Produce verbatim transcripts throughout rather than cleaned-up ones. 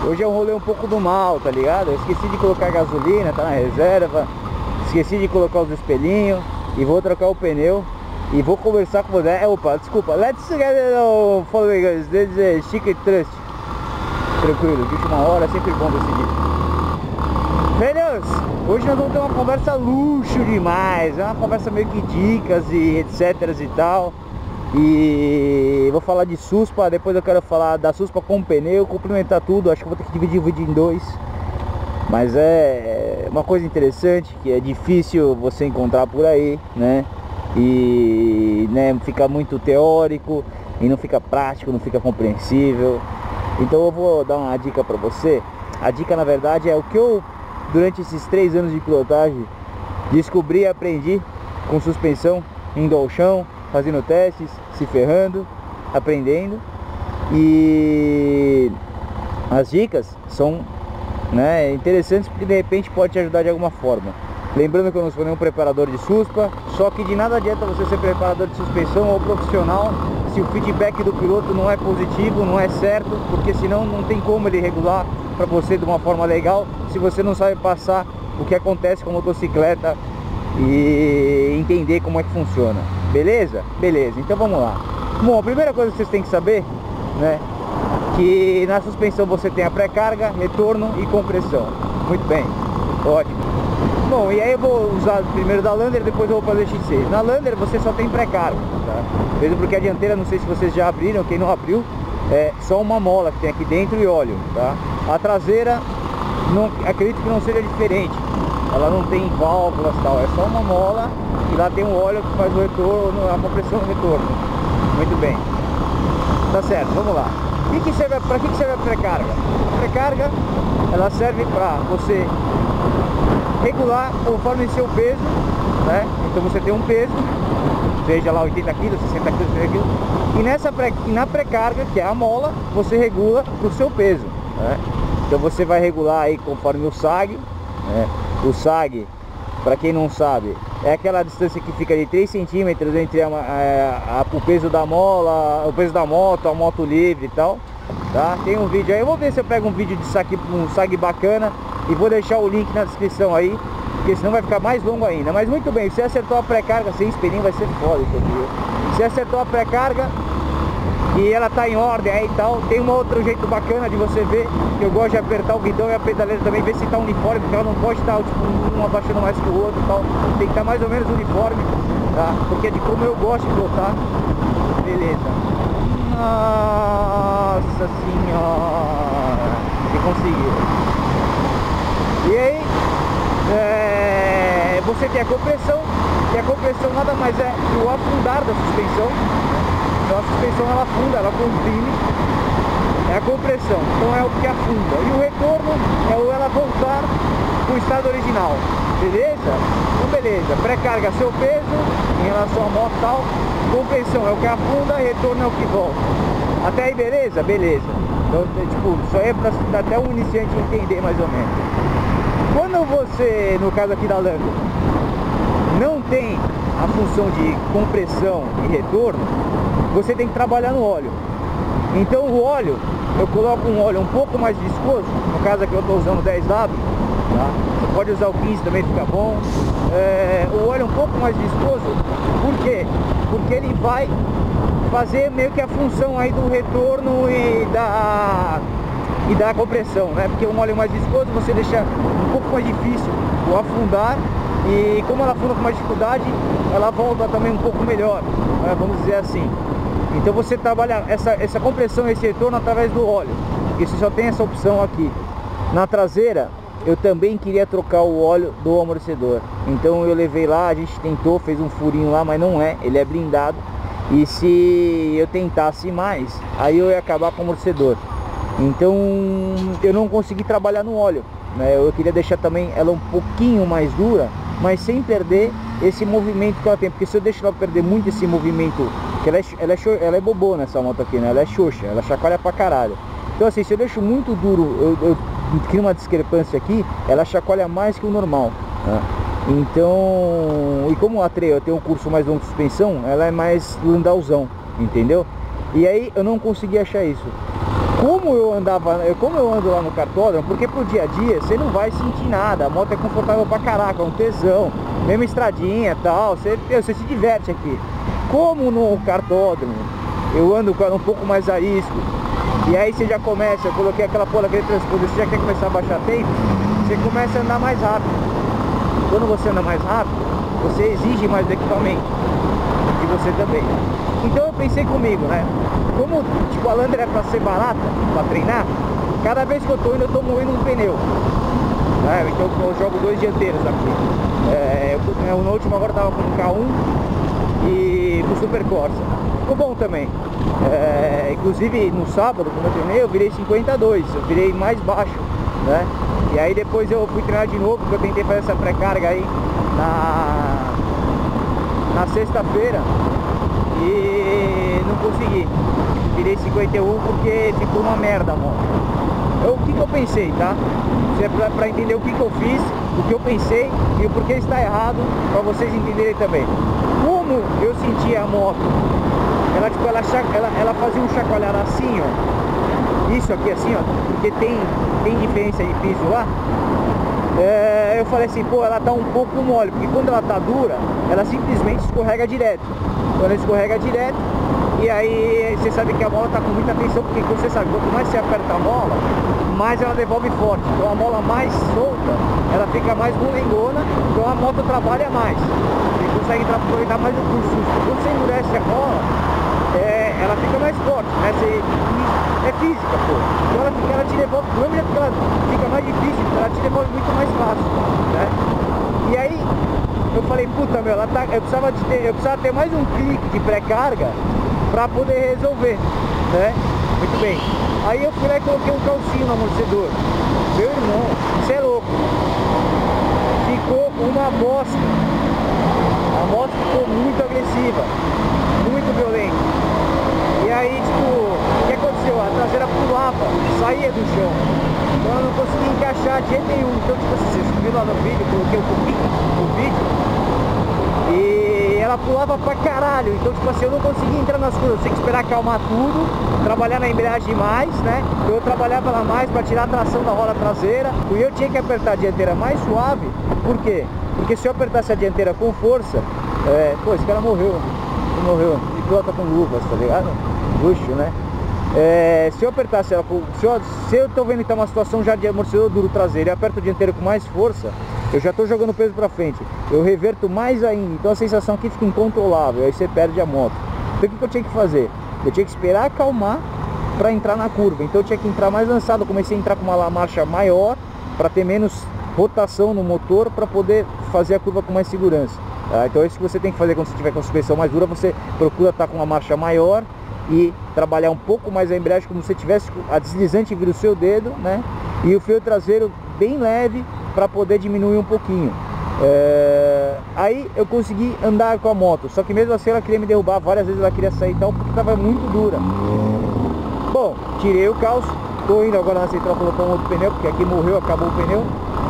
Hoje é um rolê um pouco do mal, tá ligado? Eu esqueci de colocar gasolina, tá na reserva. Esqueci de colocar os espelhinhos. E vou trocar o pneu. E vou conversar com você. É, opa, desculpa. Let's get it following us. This is Chicken Trust. Tranquilo, de última hora é sempre bom decidir. Velhos, hoje nós vamos ter uma conversa luxo demais. É uma conversa meio que dicas e etc e tal. E vou falar de Suspa, depois eu quero falar da Suspa com pneu, complementar tudo. Acho que vou ter que dividir o vídeo em dois. Mas é uma coisa interessante, que é difícil você encontrar por aí, né? E né, fica muito teórico e não fica prático, não fica compreensível. Então eu vou dar uma dica pra você. A dica, na verdade, é o que eu, durante esses três anos de pilotagem, descobri e aprendi com suspensão, indo ao chão, fazendo testes, se ferrando, aprendendo. E as dicas são, né, interessantes porque de repente pode te ajudar de alguma forma. Lembrando que eu não sou nenhum preparador de Suspa, só que de nada adianta você ser preparador de suspensão ou profissional se o feedback do piloto não é positivo, não é certo, porque senão não tem como ele regular para você de uma forma legal se você não sabe passar o que acontece com a motocicleta e entender como é que funciona. Beleza? Beleza, então vamos lá. Bom, a primeira coisa que vocês têm que saber, né, que na suspensão você tem a pré-carga, retorno e compressão. Muito bem, ótimo. Bom, e aí eu vou usar primeiro da Lander, depois eu vou fazer X C. Na Lander você só tem pré-carga, tá? Mesmo porque a dianteira, não sei se vocês já abriram, quem não abriu, é só uma mola que tem aqui dentro e óleo, tá? A traseira, não, acredito que não seja diferente. Ela não tem válvulas e tal, é só uma mola e lá tem um óleo que faz o retorno, a compressão do retorno. Muito bem. Tá certo, vamos lá. E que serve, pra que serve a pré-carga? A pré-carga, ela serve para você regular conforme seu peso, né? Então você tem um peso, seja lá oitenta quilos, sessenta quilos, sessenta quilos, e nessa pré, na pré-carga, que é a mola, você regula pro seu peso, né? Então você vai regular aí conforme o S A G, né? O S A G, para quem não sabe, é aquela distância que fica de três centímetros entre a, a, a, o peso da mola, o peso da moto, a moto livre e tal, tá? Tem um vídeo aí, eu vou ver se eu pego um vídeo de S A G, um S A G bacana, e vou deixar o link na descrição aí, porque senão vai ficar mais longo ainda. Mas muito bem, se acertou a pré-carga sem espelhinho vai ser foda isso aqui. Se acertou a pré-carga e ela tá em ordem aí e tal, tem um outro jeito bacana de você ver, que eu gosto de apertar o guidão e a pedaleira também, ver se tá uniforme, porque ela não pode estar tipo, um abaixando mais que o outro e tal, tem que estar mais ou menos uniforme, tá? Porque é de como eu gosto de pilotar. Beleza. Nossa senhora, que conseguiu. E aí, é, você tem a compressão, e a compressão nada mais é que o afundar da suspensão. Então a suspensão ela afunda, ela comprime, é a compressão, então é o que afunda. E o retorno é o ela voltar para o estado original, beleza? Então beleza, pré-carga seu peso em relação à moto e tal, compressão é o que afunda, retorno é o que volta. Até aí beleza? Beleza. Então tipo, isso aí é para até um iniciante entender mais ou menos. Quando você, no caso aqui da Lander, não tem a função de compressão e retorno, você tem que trabalhar no óleo. Então o óleo, eu coloco um óleo um pouco mais viscoso, no caso aqui eu estou usando dez W, tá? Você pode usar o quinze também, fica bom. É, o óleo um pouco mais viscoso, por quê? Porque ele vai fazer meio que a função aí do retorno e da... e da compressão, né? Porque um óleo mais viscoso você deixa um pouco mais difícil o afundar, e como ela afunda com mais dificuldade, ela volta também um pouco melhor, né? Vamos dizer assim. Então você trabalha essa, essa compressão e esse retorno através do óleo, e você só tem essa opção aqui. Na traseira eu também queria trocar o óleo do amortecedor, então eu levei lá, a gente tentou, fez um furinho lá, mas não é, ele é blindado, e se eu tentasse mais, aí eu ia acabar com o amortecedor. Então eu não consegui trabalhar no óleo, né? Eu queria deixar também ela um pouquinho mais dura, mas sem perder esse movimento que ela tem. Porque se eu deixo ela perder muito esse movimento, que ela é, ela é, ela é bobona essa moto aqui, né? Ela é xoxa, ela chacoalha pra caralho. Então assim, se eu deixo muito duro, eu, eu crio uma discrepância aqui, ela chacoalha mais que o normal, né? Então, e como a Trail tem um curso mais longo de suspensão, ela é mais landalzão, entendeu? E aí eu não consegui achar isso. como eu andava, como eu ando lá no cartódromo, porque pro dia a dia você não vai sentir nada, a moto é confortável pra caraca, é um tesão, mesmo estradinha e tal, você, você se diverte aqui. Como no cartódromo eu ando um pouco mais a risco, e aí você já começa, eu coloquei aquela porra, aquele transponder, você já quer começar a baixar tempo, você começa a andar mais rápido. Quando você anda mais rápido, você exige mais do equipamento, de você também. Então eu pensei comigo, né? Como tipo, a Lander é pra ser barata, pra treinar, cada vez que eu tô indo, eu tô moendo um pneu. Né? Então eu jogo dois dianteiros aqui. É, eu, no último agora eu tava com o K um e com o Super Corsa. Ficou bom também. É, inclusive no sábado, quando eu treinei, eu virei cinquenta e dois, eu virei mais baixo, né? E aí depois eu fui treinar de novo, porque eu tentei fazer essa pré-carga aí na, na sexta-feira e não consegui. Virei cinquenta e um porque ficou uma merda a moto. Eu, o que que eu pensei, tá? Isso é pra, pra entender o que que eu fiz, o que eu pensei e o porquê está errado, pra vocês entenderem também. Como eu sentia a moto, ela, tipo, ela, ela, ela fazia um chacoalhar assim, ó. Isso aqui assim, ó, porque tem, tem diferença de piso lá. É, eu falei assim, pô, ela tá um pouco mole, porque quando ela tá dura, ela simplesmente escorrega direto. Quando ela escorrega direto, e aí você sabe que a mola tá com muita tensão, porque você sabe, quanto mais você aperta a mola, mais ela devolve forte. Então a mola mais solta, ela fica mais molengona, então a moto trabalha mais. Você consegue aproveitar mais o curso. Quando você endurece a mola, é, ela fica mais forte, né? Você, é física, pô. Então ela, ela te devolve, do mesmo jeito que ela fica mais difícil, ela te devolve muito mais fácil, né? E aí, eu falei, puta, meu, ela tá, eu, precisava de ter, eu precisava ter mais um clique de pré-carga pra poder resolver, né? Muito bem. Aí eu fui lá e coloquei um calcinho no amortecedor. Meu irmão, você é louco. Ficou uma bosta. A moto ficou muito agressiva, muito violenta. E aí, tipo, o que aconteceu? A traseira pulava, saía do chão. Então eu não conseguia encaixar de jeito nenhum. Então, tipo assim, vocês viram lá no vídeo, eu coloquei um pouquinho no vídeo. E ela pulava pra caralho. Então, tipo assim, eu não conseguia entrar nas curvas. Eu tinha que esperar acalmar tudo, trabalhar na embreagem mais, né? Eu trabalhava ela mais pra tirar a tração da roda traseira. E eu tinha que apertar a dianteira mais suave. Por quê? Porque se eu apertasse a dianteira com força, é... pô, esse cara morreu. Ele morreu. E pilota com luvas, tá ligado? Luxo, né? É, se eu apertasse ela com, se, eu, se eu tô vendo que tá uma situação já de amortecedor duro traseiro e aperto o dianteiro com mais força, eu já tô jogando peso pra frente, eu reverto mais ainda, então a sensação aqui fica incontrolável, aí você perde a moto. Então o que, que eu tinha que fazer? Eu tinha que esperar acalmar pra entrar na curva, então eu tinha que entrar mais lançado, eu comecei a entrar com uma marcha maior para ter menos rotação no motor, para poder fazer a curva com mais segurança. Tá? Então é isso que você tem que fazer quando você tiver com a suspensão mais dura, você procura estar com uma marcha maior e trabalhar um pouco mais a embreagem como se tivesse a deslizante vir o seu dedo, né? E o freio traseiro bem leve para poder diminuir um pouquinho. É... Aí eu consegui andar com a moto, só que mesmo assim ela queria me derrubar, várias vezes ela queria sair e tal, porque estava muito dura. Bom, tirei o calço, tô indo agora na central colocar um outro pneu, porque aqui morreu, acabou o pneu.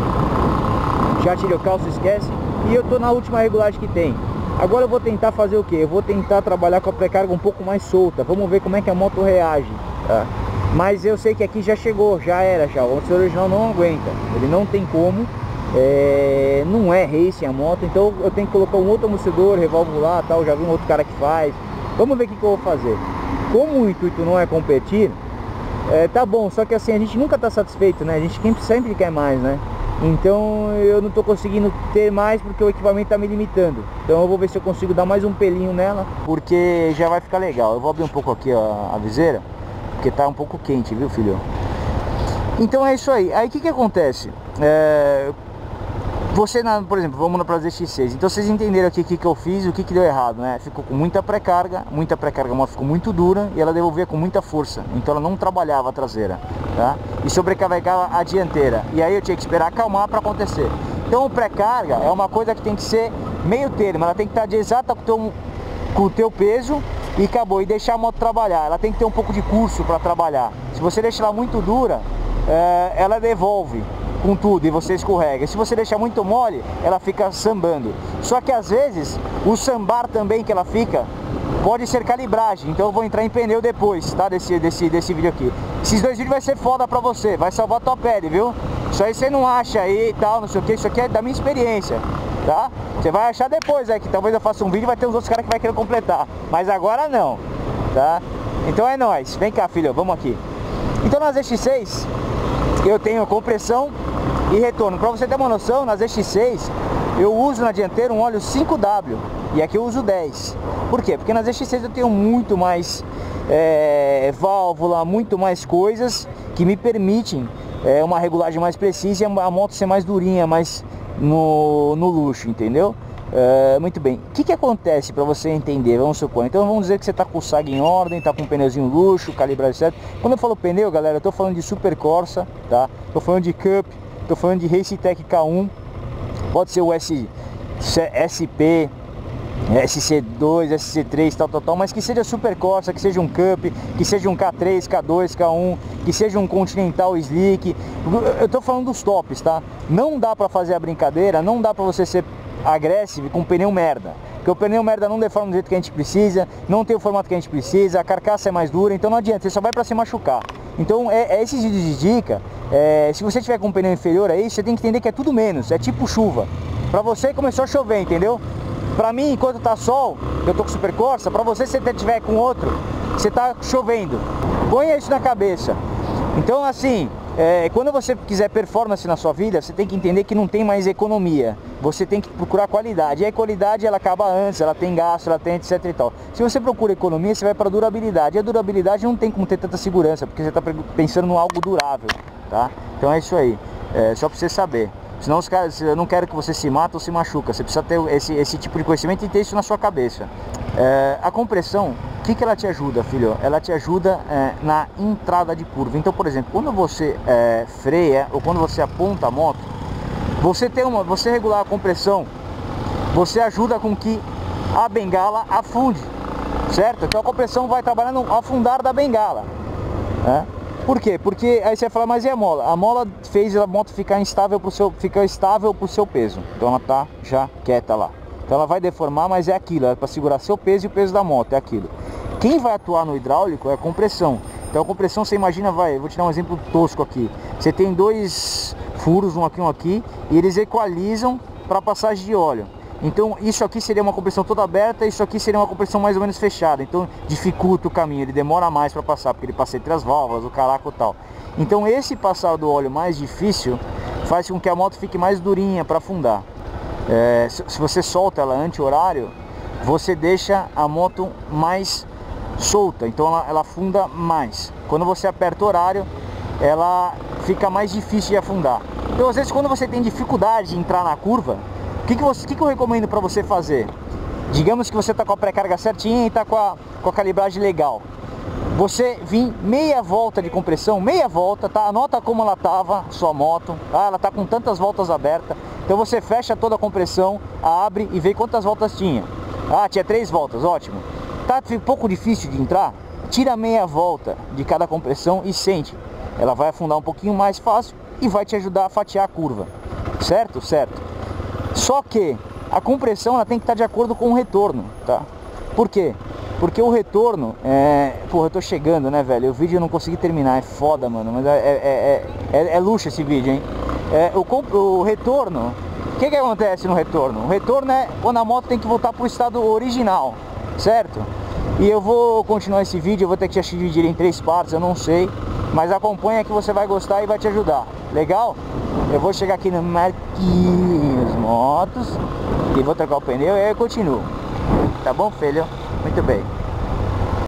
Já tirei o calço, esquece. E eu tô na última regulagem que tem. Agora eu vou tentar fazer o que? Eu vou tentar trabalhar com a pré-carga um pouco mais solta. Vamos ver como é que a moto reage, tá? Mas eu sei que aqui já chegou, já era já. O amortecedor original não aguenta. Ele não tem como. É... Não é racing a moto. Então eu tenho que colocar um outro amortecedor, revalvular, tal. Já vi um outro cara que faz. Vamos ver o que, que eu vou fazer. Como o intuito não é competir, é, tá bom. Só que assim, a gente nunca tá satisfeito, né? A gente sempre quer mais, né? Então eu não estou conseguindo ter mais porque o equipamento está me limitando. Então eu vou ver se eu consigo dar mais um pelinho nela, porque já vai ficar legal. Eu vou abrir um pouco aqui ó, a viseira, porque está um pouco quente, viu, filho? Então é isso aí. Aí o que que acontece? É... Você, na, por exemplo, vamos para Z X seis. Então vocês entenderam aqui o que que eu fiz e o que que deu errado, né? Ficou com muita pré-carga, muita pré-carga, a moto ficou muito dura e ela devolvia com muita força. Então ela não trabalhava a traseira, tá? E sobrecarregava a dianteira. E aí eu tinha que esperar acalmar para acontecer. Então o pré-carga é uma coisa que tem que ser meio termo. Ela tem que estar de exata com o teu, com o teu peso e acabou. E deixar a moto trabalhar. Ela tem que ter um pouco de curso para trabalhar. Se você deixar ela muito dura, é, ela devolve. com tudo e você escorrega. Se você deixar muito mole, ela fica sambando. Só que às vezes, o sambar também que ela fica, pode ser calibragem. Então eu vou entrar em pneu depois, tá? Desse, desse, desse vídeo aqui. Esses dois vídeos vai ser foda pra você, vai salvar a tua pele, viu? Isso aí você não acha aí e tal, não sei o que. Isso aqui é da minha experiência, tá? Você vai achar depois aí, que talvez eu faça um vídeo e vai ter uns outros caras que vai querer completar. Mas agora não, tá? Então é nóis. Vem cá, filho, vamos aqui. Então nas Z X seis, eu tenho compressão e retorno. Pra você ter uma noção, na Z X seis, eu uso na dianteira um óleo cinco W. E aqui eu uso dez. Por quê? Porque na Z X seis eu tenho muito mais é, válvula, muito mais coisas que me permitem é, uma regulagem mais precisa e a moto ser mais durinha, mais no, no luxo, entendeu? É, muito bem. O que que acontece para você entender? Vamos supor, então vamos dizer que você está com o S A G em ordem, está com um pneuzinho luxo, calibrado certo. Quando eu falo pneu, galera, eu estou falando de Super Corsa, tá? Estou falando de Cup, estou falando de Racetech K um, pode ser o S, S P, S C dois, S C três, tal, tal, tal, mas que seja Super Corsa, que seja um Cup, que seja um K três, K dois, K um, que seja um Continental Slick. Eu tô falando dos tops, tá? Não dá pra fazer a brincadeira, não dá pra você ser agressivo com pneu merda. Porque o pneu merda não deforma do jeito que a gente precisa, não tem o formato que a gente precisa, a carcaça é mais dura, então não adianta, você só vai pra se machucar. Então é, é esses vídeos de dica, é, se você tiver com um pneu inferior a isso, você tem que entender que é tudo menos, é tipo chuva. Pra você começou a chover, entendeu? Pra mim, enquanto tá sol, eu tô com Super Corsa, pra você, se você tiver com outro, você tá chovendo. Ponha isso na cabeça. Então, assim, é, quando você quiser performance na sua vida, você tem que entender que não tem mais economia. Você tem que procurar qualidade. E a qualidade, ela acaba antes, ela tem gasto, ela tem etc e tal. Se você procura economia, você vai pra durabilidade. E a durabilidade não tem como ter tanta segurança, porque você tá pensando em algo durável, tá? Então é isso aí. É, só pra você saber. Senão os caras, eu não quero que você se mata ou se machuca. Você precisa ter esse, esse tipo de conhecimento e ter isso na sua cabeça. É, a compressão, o que, que ela te ajuda, filho? Ela te ajuda é, na entrada de curva. Então, por exemplo, quando você é, freia ou quando você aponta a moto, você tem uma, você regular a compressão, você ajuda com que a bengala afunde, certo? Então a compressão vai trabalhar no afundar da bengala, né? Por quê? Porque aí você vai falar, mas e a mola? A mola fez a moto ficar instável pro seu, ficar estável para o seu peso. Então ela tá já quieta lá. Então ela vai deformar, mas é aquilo, é para segurar seu peso e o peso da moto, é aquilo. Quem vai atuar no hidráulico é a compressão. Então a compressão, você imagina, vai, eu vou te dar um exemplo tosco aqui. Você tem dois furos, um aqui, um aqui, e eles equalizam para passagem de óleo. Então isso aqui seria uma compressão toda aberta, isso aqui seria uma compressão mais ou menos fechada. Então dificulta o caminho, ele demora mais para passar, porque ele passa entre as válvulas, o caraco e tal. Então esse passar do óleo mais difícil faz com que a moto fique mais durinha para afundar. É, se você solta ela anti-horário, você deixa a moto mais solta, então ela, ela afunda mais. Quando você aperta o horário, ela fica mais difícil de afundar. Então às vezes quando você tem dificuldade de entrar na curva, O que, que, você, que, que eu recomendo para você fazer? Digamos que você está com a pré-carga certinha e está com a, com a calibragem legal. Você vir meia volta de compressão, meia volta, tá? Anota como ela estava, sua moto, tá? Ela está com tantas voltas abertas. Então você fecha toda a compressão, abre e vê quantas voltas tinha. Ah, tinha três voltas, ótimo. Tá um pouco difícil de entrar? Tira meia volta de cada compressão e sente. Ela vai afundar um pouquinho mais fácil e vai te ajudar a fatiar a curva. Certo? Certo. Só que a compressão ela tem que estar de acordo com o retorno, tá? Por quê? Porque o retorno é... Porra, eu tô chegando, né, velho? O vídeo eu não consegui terminar, é foda, mano. Mas é, é, é, é, é luxo esse vídeo, hein? É, o, o retorno... O que que acontece no retorno? O retorno é quando a moto tem que voltar pro estado original, certo? E eu vou continuar esse vídeo, eu vou ter que te dividir em três partes, eu não sei. Mas acompanha que você vai gostar e vai te ajudar. Legal? Eu vou chegar aqui no Marquinhos Motos e vou trocar o pneu e aí eu continuo. Tá bom, filho? Muito bem.